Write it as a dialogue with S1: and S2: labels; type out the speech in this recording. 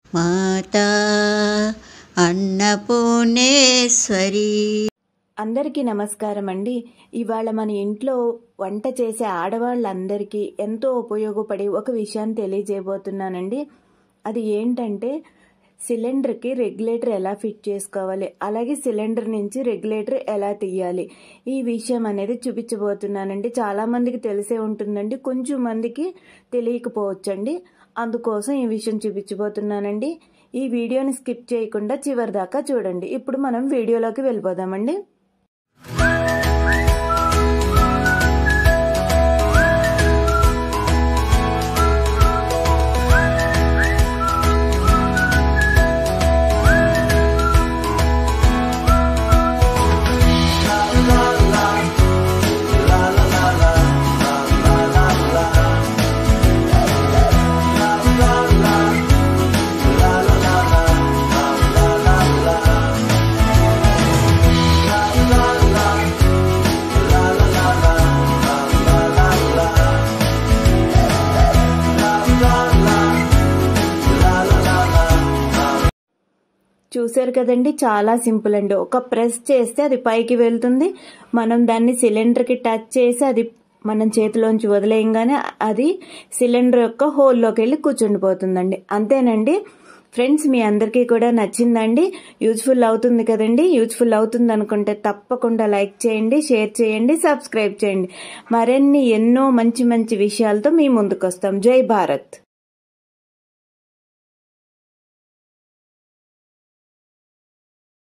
S1: మాతా అన్నపూర్ణేశ్వరి.
S2: అందరికీ నమస్కారం అండి. ఇవాళ మన ఇంట్లో వంట చేసే ఆడవాళ్ళందరికీ ఎంతో ఉపయోగపడే ఒక విషయాన్ని తెలియజేయబోతున్నానండి. అది ఏంటంటే సిలిండర్కి రెగ్యులేటర్ ఎలా ఫిట్ చేసుకోవాలి, అలాగే సిలిండర్ నుంచి రెగ్యులేటర్ ఎలా తీయాలి, ఈ విషయం అనేది చూపించబోతున్నానండి. చాలా మందికి తెలిసే ఉంటుందండి, కొంచెం మందికి తెలియకపోవచ్చండి. అందుకోసం ఈ విషయం చూపించబోతున్నానండి. ఈ వీడియోని స్కిప్ చేయకుండా చివరి దాకా చూడండి. ఇప్పుడు మనం వీడియోలోకి వెళ్ళిపోదామండి. చూసారు కదండి, చాలా సింపుల్ అండి. ఒక ప్రెస్ చేస్తే అది పైకి వెళ్తుంది. మనం దాన్ని సిలిండర్కి టచ్ చేసి అది మనం చేతిలోంచి వదిలేయంగానే అది సిలిండర్ యొక్క హోల్లోకి వెళ్ళి కూర్చుండిపోతుందండి. అంతేనండి ఫ్రెండ్స్, మీ అందరికీ కూడా నచ్చిందండి, యూజ్ఫుల్ అవుతుంది కదండి. యూజ్ఫుల్ అవుతుంది అనుకుంటే తప్పకుండా లైక్ చేయండి, షేర్ చేయండి, సబ్స్క్రైబ్ చేయండి. మరిన్ని ఎన్నో మంచి మంచి విషయాలతో మీ ముందుకు వస్తాం. జై భారత్.